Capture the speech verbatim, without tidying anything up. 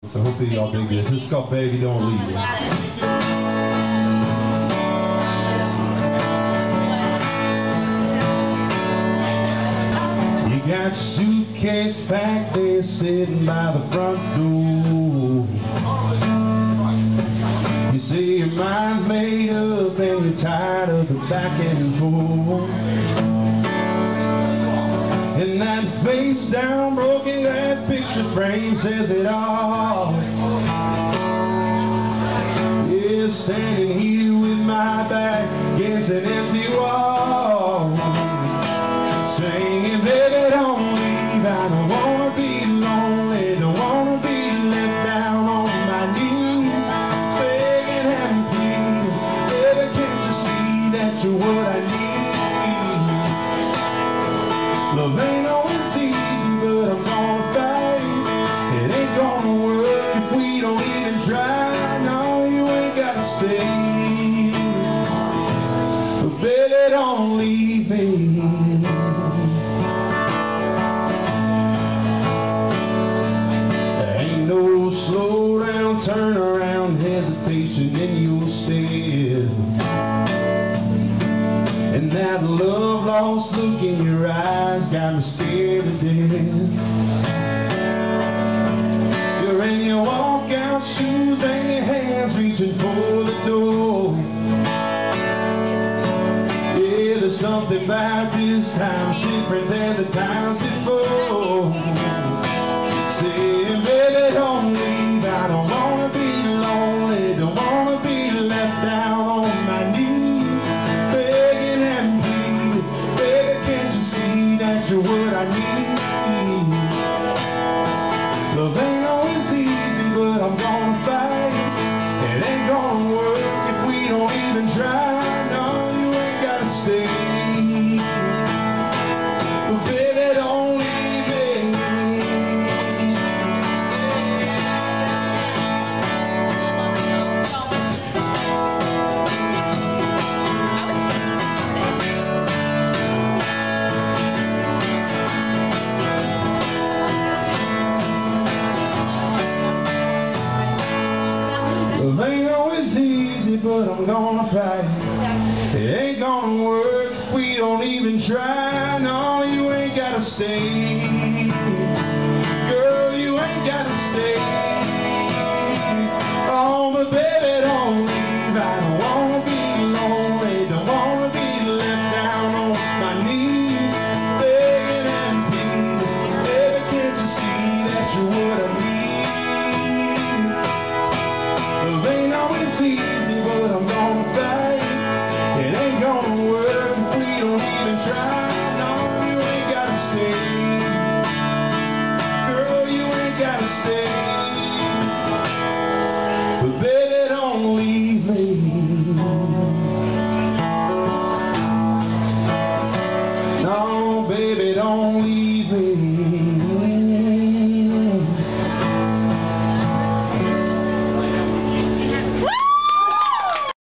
So hopefully y'all dig this. This is called Baby Don't Leave Me. You got your suitcase packed there sitting by the front door. You say your mind's made up and you're tired of the back and forth. And that face down broken glass picture frame says it all. Yeah, standing here with my back against an empty wall, singing, baby, don't leave. I don't wanna be lonely, don't wanna be left down on my knees, begging and pleading. Baby, can't you see that you're what I need? Love ain't always easy, but I'm gonna fight. It ain't gonna work if we don't even try. No, you ain't gotta stay, but baby, don't leave me. There ain't no slow down, turn around, hesitation in your step. And that love lost look in your eyes got me scared to death. You're in your walkout shoes and your hands reaching for the door. Yeah, there's something about this time different than the times before. Saying, baby, don't leave. I don't wanna be lonely, don't wanna be left down on my knees, begging and pleading. Baby, can't you see that you're what I need? Love ain't always easy, but I'm gonna fight. It ain't gonna work if we don't even try. No, you ain't gotta stay, but baby, don't leave me. Love ain't always easy, but I'm gonna fight. It ain't gonna work if we don't even try. No, you ain't gotta stay. Girl, you ain't gotta stay.